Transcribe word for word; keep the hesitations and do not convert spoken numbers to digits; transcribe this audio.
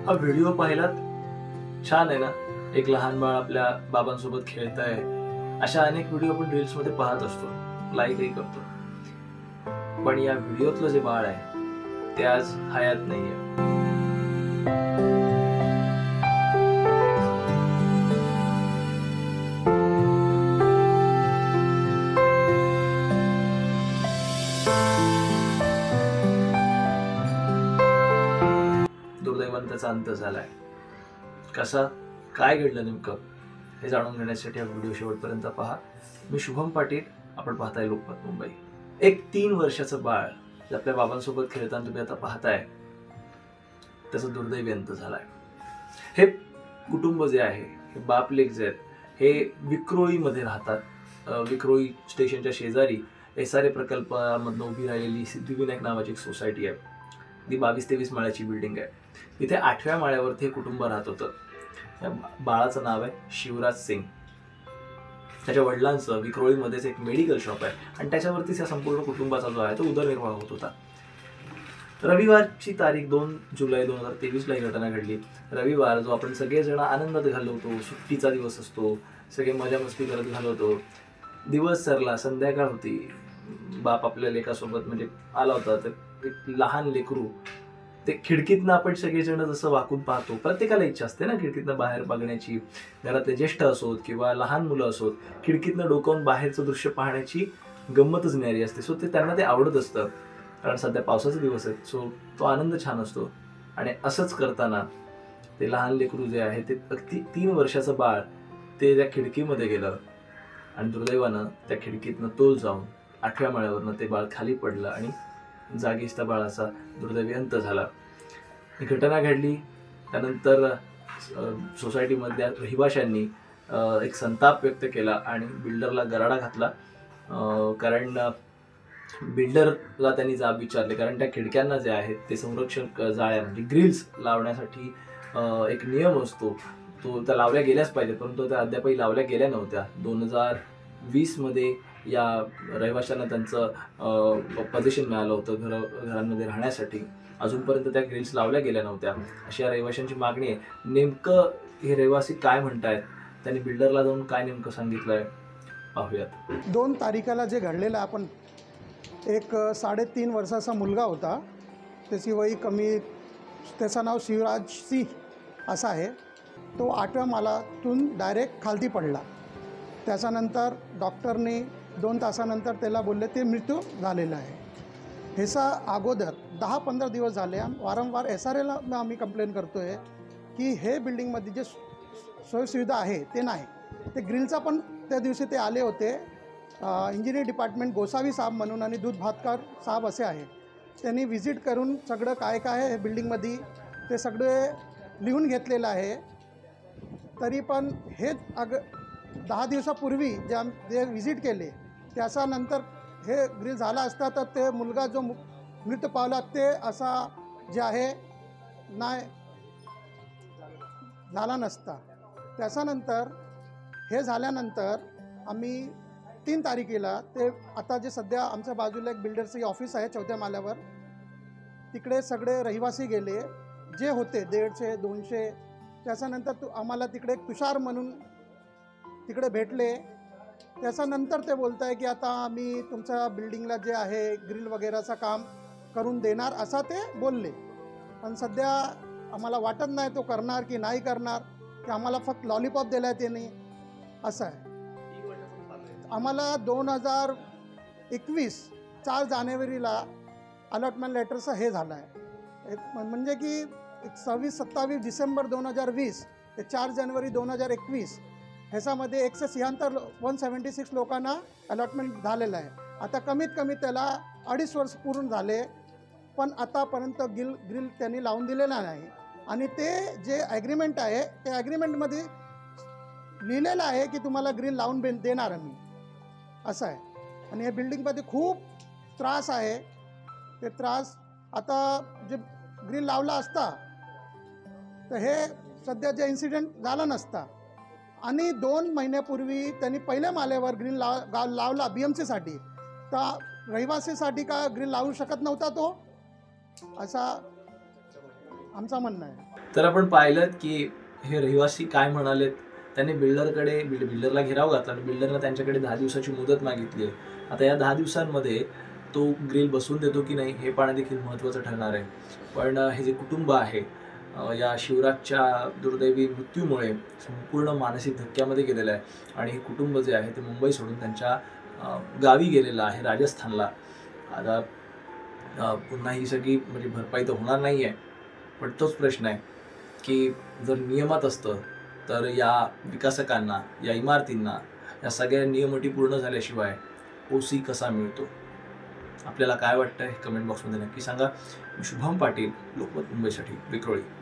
हा व्हिडिओ पाहिलात? छान आहे ना? एक लहान बाळ आपल्या बाबांसोबत खेळत आहे. अशा अनेक व्हिडिओ आपण रील्स मध्ये पाहत असतो, लाईकही करतो. पण या व्हिडिओतलं जे बाळ आहे ते आज हयात नाहीये. दुर्दैवाने त्याचा अंत झालाय. कसा, काय घडलं नेमकं हे जाणून घेण्यासाठी हा व्हिडिओ शेवटपर्यंत पहा. मी शुभम पाटील, आपण पाहताय लोकमत मुंबई. एक तीन वर्षाचं बाळ जे आपल्या बाबांसोबत खेळताना तुम्ही आता पाहताय, त्याचा दुर्दैवी अंत झालाय. हे कुटुंब जे आहे, हे बाप लेक जे आहेत, हे विक्रोळीमध्ये राहतात. विक्रोळी स्टेशनच्या शेजारी एस आर ए प्रकल्पामधून उभी राहिलेली सिद्धिविनायक नावाची एक सोसायटी आहे. ती बावीस तेवीस माळ्याची बिल्डिंग आहे. इथे आठव्या माळ्यावरती हे कुटुंब राहत होतं. या बाळाचं नाव आहे शिवराज सिंग. त्याच्या वडिलांचं विक्रोळीमध्येच एक मेडिकल शॉप आहे आणि त्याच्यावरतीच या संपूर्ण कुटुंबाचा जो आहे तो उदरनिर्वाह होत होता. रविवारची तारीख दोन जुलै दोन हजार तेवीस ला ही घटना घडली. रविवार जो आपण सगळेजण आनंदात घालवतो, सुट्टीचा दिवस असतो, सगळे मजा मस्ती करत घालवतो. दिवस सरला, संध्याकाळ होती. बाप आपल्या लेकासोबत म्हणजे आला होता. तर एक लहान लेकरू ते खिडकीतनं आपण सगळेजण जसं वाकून पाहतो, प्रत्येकाला इच्छा असते ना खिडकीतनं बाहेर बघण्याची. घरातले ज्येष्ठ असोत किंवा लहान मुलं असोत, खिडकीतनं डोकावून बाहेरचं दृश्य पाहण्याची गंमतच न्यारी असते. सो ते त्यांना ते आवडत असतं, कारण सध्या पावसाचे दिवस आहेत. सो तो आनंद छान असतो. आणि असंच करताना ते लहान लेकरू जे आहे, ते अगदी तीन वर्षाचं बाळ ते त्या खिडकीमध्ये गेलं आणि दुर्दैवानं त्या खिडकीतनं तोल जाऊन आठव्या माळ्यावरनं ते बाळ खाली पडलं आणि जागीच त्या बाळाचा दुर्दैवी अंत झाला. ही घटना घडली. त्यानंतर सोसायटीमधल्या रहिवाशांनी एक संताप व्यक्त केला आणि बिल्डरला गराडा घातला. कारण बिल्डरला त्यांनी जाब विचारले, कारण त्या खिडक्यांना जे आहेत ते संरक्षक जाळ्या म्हणजे ग्रिल्स लावण्यासाठी एक नियम असतो, तो त्या लावल्या गेल्याच पाहिजे, परंतु त्या अद्यापही लावल्या गेल्या नव्हत्या. दोन हजार वीस मध्ये या रहिवाशांना त्यांचं पोझिशन मिळालं होतं घर घरांमध्ये राहण्यासाठी. अजूनपर्यंत त्या ग्रिल्स लावल्या गेल्या नव्हत्या. अशी या रहिवाशांची मागणी आहे. नेमकं हे रहिवासी काय म्हणतायत, त्यांनी बिल्डरला जाऊन काय नेमकं सांगितलंय पाहूयात. दोन तारीखाला जे घडलेलं, आपण एक साडेतीन वर्षाचा मुलगा होता, त्याची वय कमी, त्याचं नाव शिवराज सिंह असं आहे. तो आठव्या माळ्यातून डायरेक्ट खालती पडला. त्याच्यानंतर डॉक्टरने दोन तासानंतर त्याला बोलले ते मृत्यू झालेला आहे. ह्याचा अगोदर दहा पंधरा दिवस झाले वारंवार एस आर एला आम्ही कंप्लेंट करतो आहे की हे बिल्डिंगमध्ये जे सोयीसुविधा आहे ते नाही. ते ग्रिलचा पण त्या दिवशी ते आले होते. इंजिनिअरिंग डिपार्टमेंट गोसावी साहेब म्हणून आणि दूध भातकर साहेब असे आहे. त्यांनी व्हिजिट करून सगळं काय काय आहे बिल्डिंगमध्ये ते सगळे लिहून घेतलेलं आहे. तरी पण हे अग दहा दिवसापूर्वी जे आम जे व्हिजिट केले त्याच्यानंतर हे ग्रिल झाला असता तर ते मुलगा जो मृत्यू पावला ते असा जे आहे नाही झाला नसता. त्याच्यानंतर हे झाल्यानंतर आम्ही तीन तारखेला ते आता जे सध्या आमच्या बाजूला एक बिल्डरचं ऑफिस आहे चौथ्या माळ्यावर, तिकडे सगळे रहिवासी गेले जे होते दीडशे दोनशे. त्याच्यानंतर तू आम्हाला तिकडे एक तुषार म्हणून तिकडे भेटले. त्याच्यानंतर ते बोलत आहे की आता आम्ही तुमच्या बिल्डिंगला जे आहे ग्रिल वगैरेचं काम करून देणार असा ते बोलले. पण सध्या आम्हाला वाटत नाही तो करणार की नाही करणार, की आम्हाला फक्त लॉलीपॉप दिला आहे त्याने असं आहे. आम्हाला दोन हजार एकवीस चार जानेवारीला अलॉटमेंट लेटरचं हे झालं आहे. एक म्हणजे की एक सव्वीस सत्तावीस डिसेंबर दोन हजार वीस ते चार जानेवारी दोन हजार एकवीस ह्याच्यामध्ये एकशे शहात्तर वन सेवन्टी सिक्स लोकांना अलॉटमेंट झालेलं आहे. आता कमीत कमी त्याला अडीच वर्ष पूर्ण झाले, पण आतापर्यंत गिल ग्रिल त्यांनी लावून दिलेला नाही. आणि ते जे ॲग्रीमेंट आहे त्या ॲग्रीमेंटमध्ये लिहिलेलं आहे की तुम्हाला ग्रिल लावून बे देणार आम्ही असं आहे. आणि या बिल्डिंगमध्ये खूप त्रास आहे. ते त्रास आता जे ग्रिल लावला असता तर हे सध्या जे इन्सिडेंट झाला नसता. आणि दोन महिन्यापूर्वी त्यांनी पहिल्या माळ्यावर ग्रिल लाव लावला बी एम सीसाठी, तर रहिवासीसाठी का ग्रिल लावू शकत नव्हता तो, असा आमचं म्हणणं आहे. तर आपण पाहिलं की हे रहिवासी काय म्हणालेत. त्यांनी बिल्डरकडे बिल्डरला घेराव घातला आणि बिल्डरला त्यांच्याकडे दहा दिवसाची मुदत मागितली आहे. आता या दहा दिवसांमध्ये तो ग्रिल बसवून देतो की नाही हे पाहणं देखील महत्त्वाचं ठरणार आहे. पण हे जे कुटुंब आहे या शिवराजच्या दुर्दैवी मृत्यूमुळे संपूर्ण मानसिक धक्क्यामध्ये गेलेलं आहे आणि हे कुटुंब जे आहे ते मुंबई सोडून त्यांच्या गावी गेलेलं आहे, राजस्थानला. आता पुन्हा ही सगळी म्हणजे भरपाई तर होणार नाही आहे, पण तोच प्रश्न आहे की जर नियमात असतं तर या विकासकांना, या इमारतींना या सगळ्या नियमअटी पूर्ण झाल्याशिवाय ओसी कसा मिळतो. आपल्याला काय वाटतं हे कमेंट बॉक्समध्ये नक्की सांगा. मी शुभम पाटील, लोकमत मुंबईसाठी, विक्रोळी.